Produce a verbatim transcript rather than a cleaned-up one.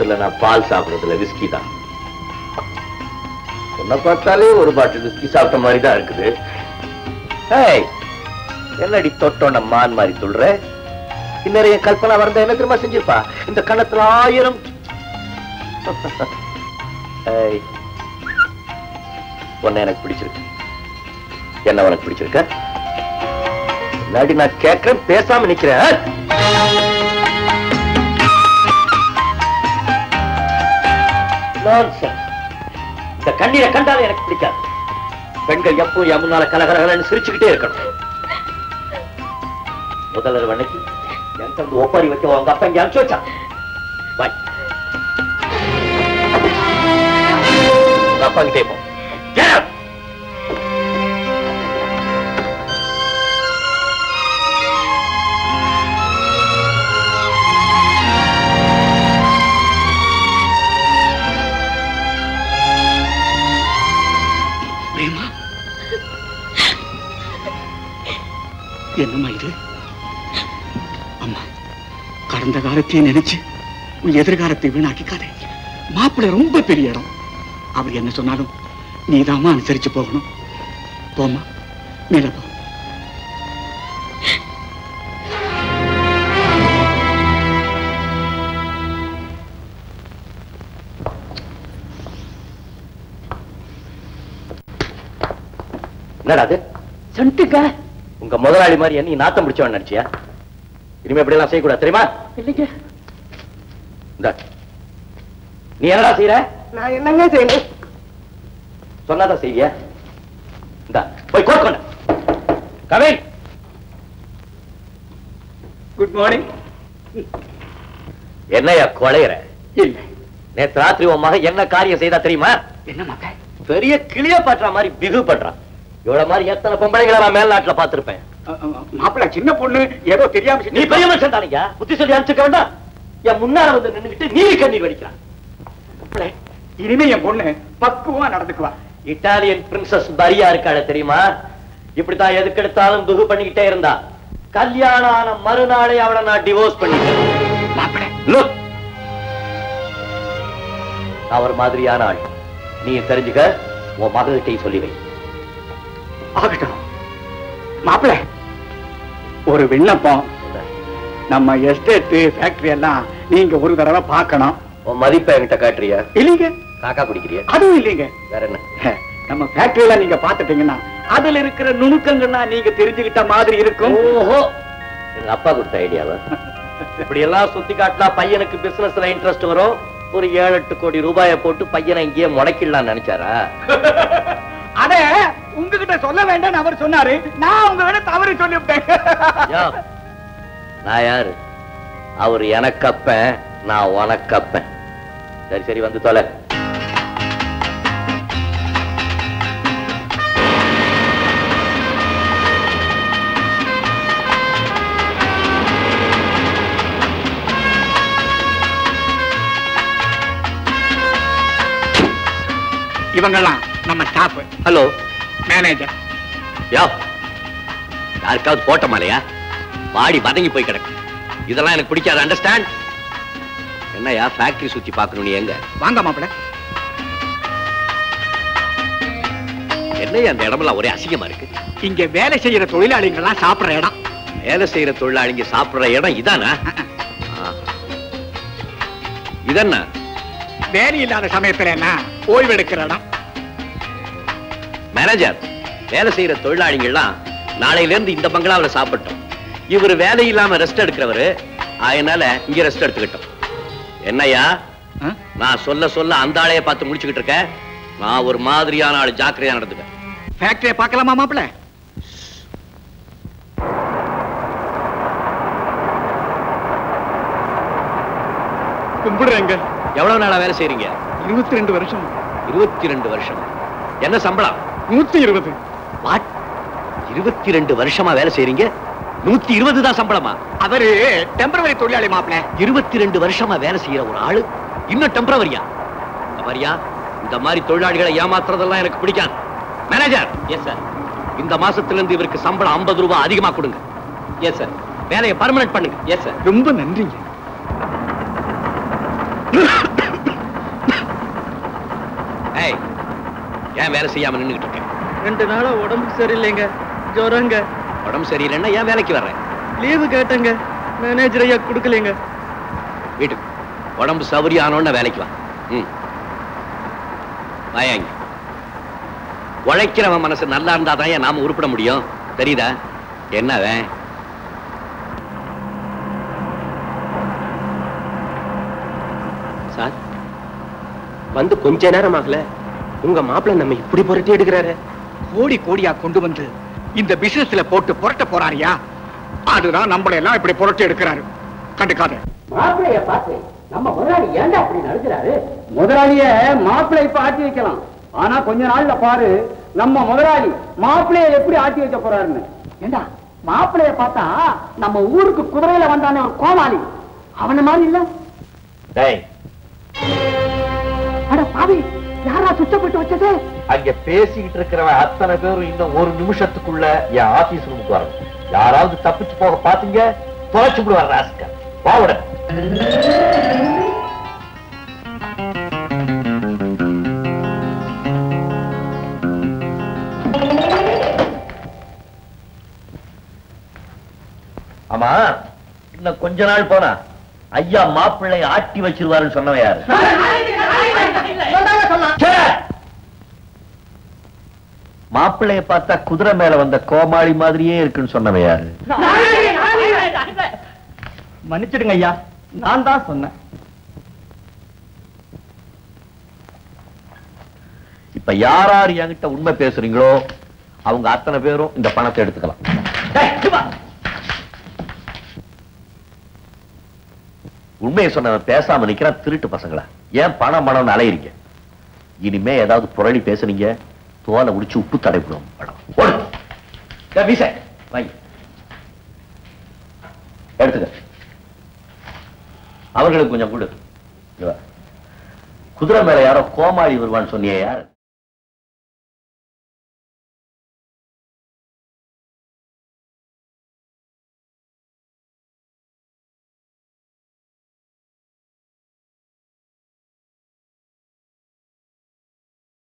ராத்திரில நான் பால் சாப்பிடுறதுல விஸ்கி தான். என்ன பார்த்தாலே ஒரு பாட்டில் விஸ்கி சாப்பிட்ட மாதிரி தான் இருக்குது. என்னடி தொட்டோன மான் மாதிரி சொல்ற? இன்னறைய கல்பனா வரந்த என்ன திரும்ப செஞ்சிருப்பா? இந்த கணத்துல ஆயிரம் உன்னை எனக்கு பிடிச்சிருக்கு. என்ன உனக்கு பிடிச்சிருக்க? முன்னாடி நான் கேட்கிறேன், பேசாம நிக்கிறேன். இந்த கண்ணீரை கண்டாலே எனக்கு பிடிக்காது. பெண்கள் எப்பவும் என் முன்னால கலகலகலன்னு சிரிச்சுக்கிட்டே இருக்கணும். முதல்வர் வண்ணைக்கு என் தந்து ஒப்பாரி வைக்க உங்க அப்பா இங்க அனுப்பிச்சு வச்சான். பாய், உங்க அப்பா கிட்டே போ. என்னம்மா இது? அம்மா, கடந்த காலத்தை நினைச்சு உன் எதிர்காலத்தை வீணாக்கிக்காதே. மாப்பிள்ளை ரொம்ப பெரிய இடம். அவர் என்ன சொன்னாலும் நீதாம்மா அனுசரிச்சு போகணும். போம்மா, மேல போ. என்னடா அது? சண்டுக்க உங்க முதலாளி மாதிரி என்ன நாத்தம் பிடிச்சவன் நினைச்சியா? இனிமே இப்படி எல்லாம் செய்யக்கூடாது, தெரியுமா? இல்லைங்க. நீ என்னடா செய்யற? நான் என்னங்க செய்யணும்? சொன்னாதான் செய்வியா? இந்த போய் கோட் கொண்ட. கமிங். Good morning. என்னையா கொலையற? இல்ல, நேற்று ராத்திரி உன் மகன் என்ன காரியம் செய்தா தெரியுமா? என்ன மகன்? பெரிய கிளிய பாட்டுற மாதிரி பிகு பண்றான். இவ்வளவு மாதிரி எத்தனை பொம்பளைங்களை நான் மேல்நாட்டுல பாத்துருப்பேன். மாப்பிள்ள சின்ன பொண்ணு ஏதோ தெரியாம. நீ பெரிய மனுஷன் தானீங்க, புத்தி சொல்லி அனுப்பிச்சுக்க வேண்டாம். என் முன்னால வந்து நின்னுகிட்டு நீ கண்ணீர் வடிக்கிறான். இனிமே என் பொண்ணு பக்குவமா நடந்துக்குவா. இட்டாலியன் பிரின்சஸ் பரியா இருக்காள தெரியுமா? இப்படித்தான் எதுக்கு எடுத்தாலும் துகு பண்ணிக்கிட்டே இருந்தா. கல்யாணம் ஆன மறுநாளே அவளை நான் டிவோர்ஸ் பண்ணிட்டேன். மாப்பிள்ள, நான் ஒரு மாதிரியான ஆள். நீ தெரிஞ்சுக்க, உன் மகள்கிட்டையும் சொல்லி வை. ஆகட்டும். மாப்பிள்ள, ஒரு விண்ணப்பம். நம்ம எஸ்டேட் ஃபேக்டரி எல்லாம் நீங்க ஒரு தடவை பார்க்கணும். உன் மதிப்பை என்கிட்ட காட்டுறியா? இல்லைங்க. காக்கா குடிக்கிறியா? அதுவும் இல்லைங்க. வேற என்ன? நம்ம ஃபேக்டரியில நீங்க பாத்துட்டீங்கன்னா அதுல இருக்கிற நுணுக்கங்கள்னா நீங்க தெரிஞ்சுக்கிட்ட மாதிரி இருக்கும். ஓஹோ, எங்க அப்பா கொடுத்த ஐடியாவா? இப்படி எல்லாம் சுத்தி காட்டினா பையனுக்கு பிசினஸ்ல இன்ட்ரெஸ்ட் வரும். ஒரு ஏழு எட்டு கோடி ரூபாயை போட்டு பையனை இங்கேயே முடக்கிடலாம் நினைச்சாரா? அத உங்ககிட்ட சொல்ல வேண்டாம் அவர் சொன்னாரு. நான் உங்ககிட்ட தவறு சொல்லிவிட்டேன். நான் யாரு? அவர் எனக்கு அப்பன், நான் உனக்கு அப்பன். சரி சரி, வந்து தொலை. இவங்கெல்லாம் நம்ம ஸ்டாஃப். Hello, manager. யா, யாருக்காவது போட்ட மாலையா? வாடி வதங்கி போய் கிடக்கு. இதெல்லாம் எனக்கு பிடிக்காது. அண்டர்ஸ்டாண்ட்? என்னையா ஃபேக்டரி சுத்தி பார்க்கணும்? நீ எங்க? வாங்க மாப்பிள்ள. என்னையா அந்த இடமெல்லாம் ஒரே அசிங்கமா இருக்கு? இங்க வேலை செய்யற தொழிலாளிகள் எல்லாம் சாப்பிடுற இடம். வேலை செய்யற தொழிலாளிங்க சாப்பிடுற இடம் இதானா? இதென்ன? வேலை இல்லாத சமயத்துல என்ன ஓய்வு எடுக்கிற இடம். மேனேஜர், வேலை செய்யற தொழிலாளிகள் எல்லாம் நாளையில இருந்து இந்த பங்களாவில சாப்பிட்டோம். இவர் வேலை இல்லாம ரெஸ்ட் எடுக்கிறவரு, அதனால இங்க ரெஸ்ட் எடுத்துக்கிட்டோம். என்னையா நான் சொல்ல சொல்ல அந்த ஆளைய பார்த்து முடிச்சுக்கிட்டு இருக்க? நான் ஒரு மாதிரியான ஆள், ஜாக்கிரதையா நடந்துக்க. ஃபேக்டரியை பார்க்கலாமா மாப்பிள்ள? கும்பிடுறேங்க. எவ்வளவு நாளா வேலை செய்றீங்க? இருபத்தி ரெண்டு வருஷம். இருபத்தி ரெண்டு வருஷம். என்ன சம்பளம்? நூத்தி இருபது. வாட்? இருபத்தி ரெண்டு வருஷமா வேலை செய்றீங்க, நூத்தி இருபது தான் சம்பளமா? அவரு டெம்பரவரி தொழிலாளி மாப்பிள்ள. இருபத்தி ரெண்டு வருஷமா வேலை செய்யற ஒரு ஆளு இன்னும் டெம்பரவரியா? வரியா? இந்த மாதிரி தொழிலாளிகளை ஏமாத்துறதெல்லாம் எனக்கு பிடிக்காது. மேனேஜர். Yes sir. இந்த மாசத்துல இருந்து இவருக்கு சம்பளம் ஐம்பது ரூபாய் அதிகமா கொடுங்க. Yes sir. வேலையை பர்மனன்ட் பண்ணுங்க. Yes sir. ரொம்ப நன்றிங்க. ஏய், ஏன் வேலை செய்யாம நின்னுகிட்டு இருக்க? ரெண்டு நாளா உடம்பு சரியில்லைங்க, ஜுரங்க. உடம்பு சரியில்லைன்னா ஏன் வேலைக்கு வர்றேன்? லீவு கேட்டேங்க, மேனேஜர் ஐயா கொடுக்கலைங்க. வீட்டுக்கு உடம்பு சௌரியம் ஆனோன்னு வேலைக்கு வா. ம், வாயாங்க. உழைக்கிறவன் மனசு நல்லா இருந்தாதான் ஏன் நாம உருப்பிட முடியும், தெரியுதா? என்னவே சார், வந்து கொஞ்ச நேரம் ஆகல, உங்க மாப்பிள்ள நம்ம இப்படி புரட்டி எடுக்கிறாரு. கோடி கோடியா கொண்டு வந்து இந்த பிசினஸ்ல போட்டு புரட்ட போறாரியா? அதுதான் நம்மள எல்லாம் இப்படி புரட்டி எடுக்கிறாரு. கண்டுக்காத. மாப்பிளைய பார்த்து நம்ம முதலாளி ஏன்டா அப்படி நடக்கிறாரு? முதலாளிய மாப்பிள்ளை இப்ப ஆட்டி வைக்கலாம், ஆனா கொஞ்ச நாள்ல பாரு நம்ம முதலாளி மாப்பிள்ளைய எப்படி ஆட்டி வைக்க போறாருன்னு. ஏண்டா மாப்பிளைய பார்த்தா நம்ம ஊருக்கு குதிரையில வந்தானே ஒரு கோமாளி, அவன மாதிரி இல்ல. டேய், அட பாவி, யாரா சுத்தப்பட்டு வச்சது? அங்க பேசிக்கிட்டு இருக்கிறவன் அத்தனை பேரும் இன்னும் ஒரு நிமிஷத்துக்குள்ள என் ஆபீஸ் ரூமுக்கு வரணும். யாராவது தப்பிச்சு போக பாத்தீங்க, தொலைச்சு விடுவார் ராஸ்கல். வாவுட. ஆமா, இன்னும் கொஞ்ச நாள் போனா ஐயா மாப்பிள்ளை ஆட்டி வச்சிருவாருன்னு சொன்னவன் யாரு? மாப்பிள்ளைய பார்த்தா குதிரை மேல வந்த கோமாளி மாதிரியே இருக்குன்னு சொன்னவன் யாரு? மன்னிச்சிடுங்க ஐயா, நான் தான் சொன்னேன். இப்ப யார் யார் என்கிட்ட உண்மை பேசுறீங்களோ அவங்க அத்தனை பேரும் இந்த பணத்தை எடுத்துக்கலாம். உண்மையை சொன்னவன் பேசாம நிக்கிறான். திருட்டு பசங்களா, ஏன் பணம் பணம் அலையிறீங்க? இனிமே ஏதாவது புரளி பேசுனீங்க, தோலை உடிச்சு உப்பு தடைப்படும். படம் எடுத்துக்க. அவர்களுக்கு கொஞ்சம் கொடு. குதிரை மேல யாரோ கோமாளி வருவான்னு சொன்னியே, யாரு?